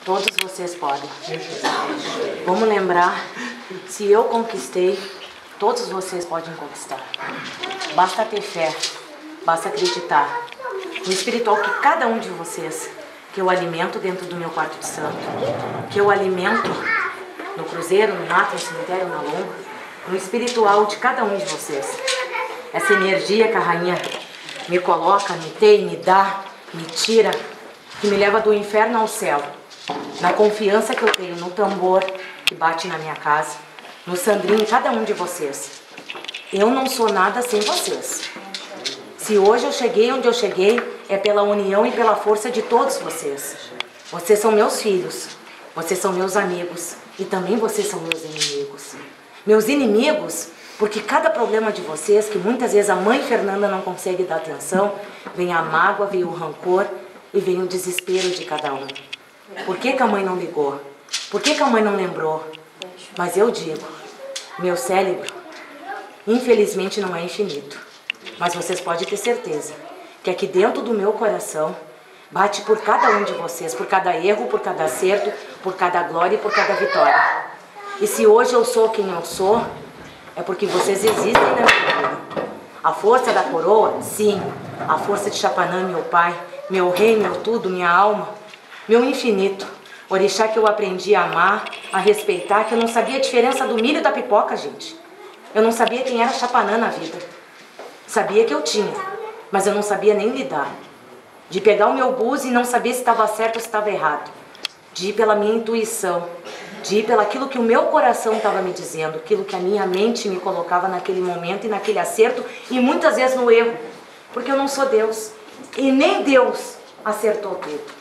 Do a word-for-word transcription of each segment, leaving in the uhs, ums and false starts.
Todos vocês podem. Vamos lembrar, se eu conquistei, todos vocês podem conquistar. Basta ter fé, basta acreditar no espiritual que cada um de vocês, que eu alimento dentro do meu quarto de santo, que eu alimento no cruzeiro, no mato, no cemitério, na lomba, no espiritual de cada um de vocês. Essa energia que a rainha me coloca, me tem, me dá, me tira, que me leva do inferno ao céu. Na confiança que eu tenho no tambor que bate na minha casa, no Sandrinho, em cada um de vocês. Eu não sou nada sem vocês. Se hoje eu cheguei onde eu cheguei, é pela união e pela força de todos vocês. Vocês são meus filhos, vocês são meus amigos e também vocês são meus inimigos. Meus inimigos, porque cada problema de vocês, que muitas vezes a mãe Fernanda não consegue dar atenção, vem a mágoa, vem o rancor e vem o desespero de cada um. Por que que a mãe não ligou? Por que que a mãe não lembrou? Mas eu digo, meu cérebro, infelizmente não é infinito. Mas vocês podem ter certeza que aqui dentro do meu coração bate por cada um de vocês, por cada erro, por cada acerto, por cada glória e por cada vitória. E se hoje eu sou quem eu sou, é porque vocês existem na minha vida. A força da coroa, sim. A força de Chapanã, meu pai, meu rei, meu tudo, minha alma, meu infinito. Orixá que eu aprendi a amar, a respeitar, que eu não sabia a diferença do milho e da pipoca, gente. Eu não sabia quem era Chapanã na vida. Sabia que eu tinha, mas eu não sabia nem lidar. De pegar o meu búzio e não saber se estava certo ou se estava errado. De ir pela minha intuição. De ir pelo aquilo que o meu coração estava me dizendo. Aquilo que a minha mente me colocava naquele momento e naquele acerto. E muitas vezes no erro. Porque eu não sou Deus. E nem Deus acertou tudo.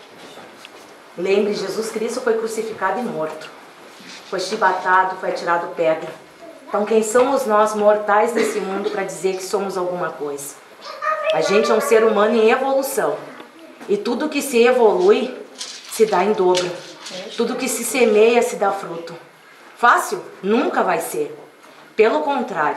Lembre, Jesus Cristo foi crucificado e morto. Foi chibatado, foi atirado pedra. Então quem somos nós mortais desse mundo para dizer que somos alguma coisa? A gente é um ser humano em evolução. E tudo que se evolui se dá em dobro. Tudo que se semeia se dá fruto. Fácil? Nunca vai ser. Pelo contrário,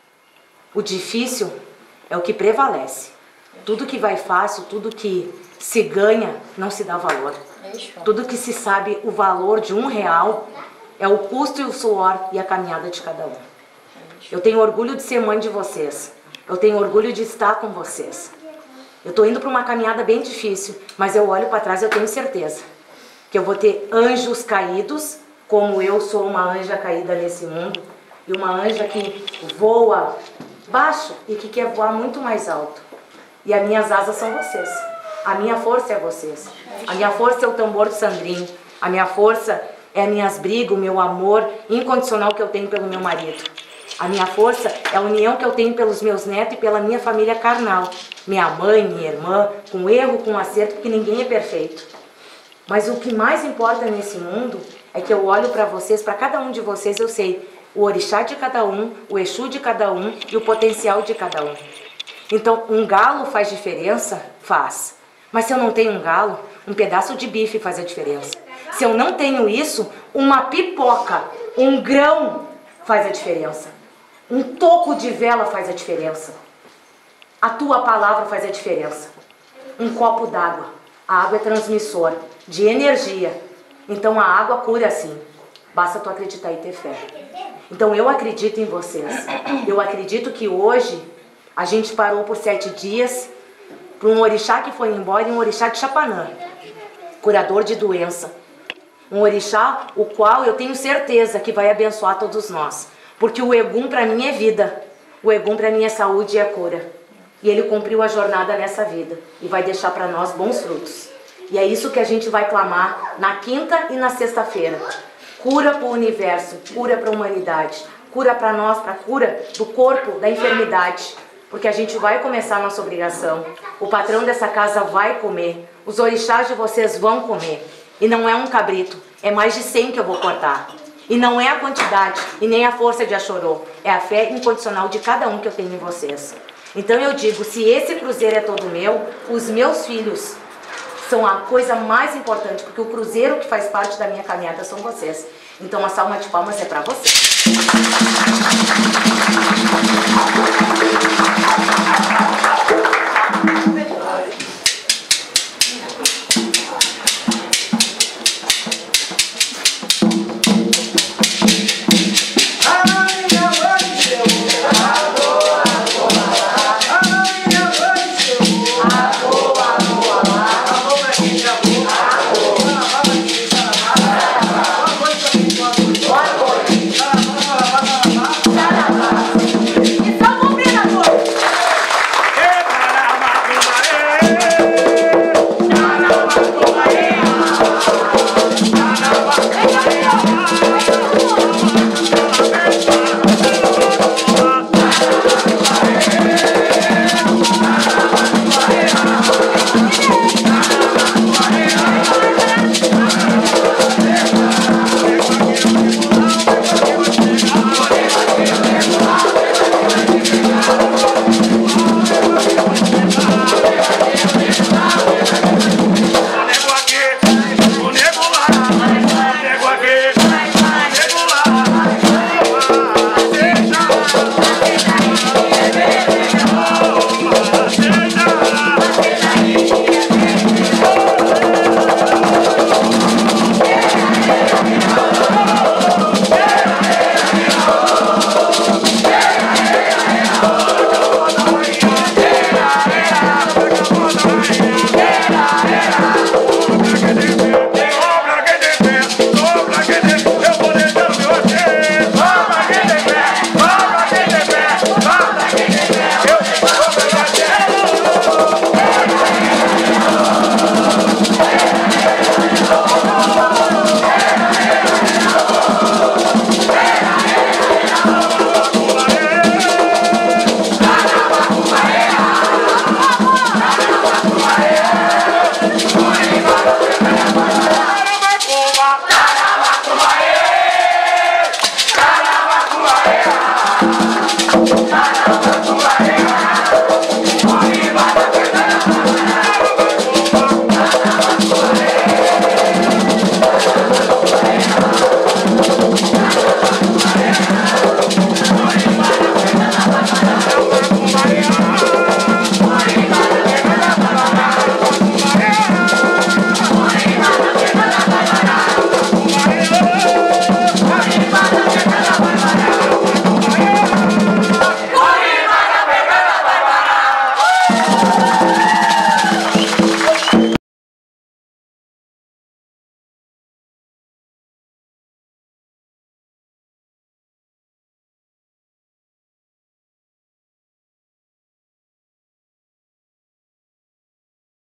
o difícil é o que prevalece. Tudo que vai fácil, tudo que se ganha, não se dá valor. Tudo que se sabe o valor de um real é o custo e o suor e a caminhada de cada um. Eu tenho orgulho de ser mãe de vocês. Eu tenho orgulho de estar com vocês. Eu estou indo para uma caminhada bem difícil, mas eu olho para trás e eu tenho certeza que eu vou ter anjos caídos, como eu sou uma anja caída nesse mundo, e uma anja que voa baixo e que quer voar muito mais alto. E as minhas asas são vocês. A minha força é vocês. A minha força é o tambor do Sandrinho. A minha força é as minhas brigas, o meu amor incondicional que eu tenho pelo meu marido. A minha força é a união que eu tenho pelos meus netos e pela minha família carnal. Minha mãe, minha irmã, com erro, com acerto, porque ninguém é perfeito. Mas o que mais importa nesse mundo é que eu olho para vocês, para cada um de vocês, eu sei o orixá de cada um, o exu de cada um e o potencial de cada um. Então, um galo faz diferença? Faz. Mas se eu não tenho um galo, um pedaço de bife faz a diferença. Se eu não tenho isso, uma pipoca, um grão faz a diferença. Um toco de vela faz a diferença. A tua palavra faz a diferença. Um copo d'água. A água é transmissor de energia. Então a água cura sim. Basta tu acreditar e ter fé. Então eu acredito em vocês. Eu acredito que hoje a gente parou por sete dias para um orixá que foi embora e um orixá de Chapanã. Curador de doença. Um orixá o qual eu tenho certeza que vai abençoar todos nós. Porque o Egum para mim é vida. O Egum para mim é saúde e é cura. E ele cumpriu a jornada nessa vida. E vai deixar para nós bons frutos. E é isso que a gente vai clamar na quinta e na sexta-feira. Cura para o universo, cura para a humanidade. Cura para nós, para a cura do corpo, da enfermidade. Porque a gente vai começar a nossa obrigação. O patrão dessa casa vai comer. Os orixás de vocês vão comer. E não é um cabrito, é mais de cem que eu vou cortar. E não é a quantidade e nem a força de Axorô. É a fé incondicional de cada um que eu tenho em vocês. Então eu digo, se esse cruzeiro é todo meu, os meus filhos são a coisa mais importante. Porque o cruzeiro que faz parte da minha caminhada são vocês. Então a salva de palmas é para vocês.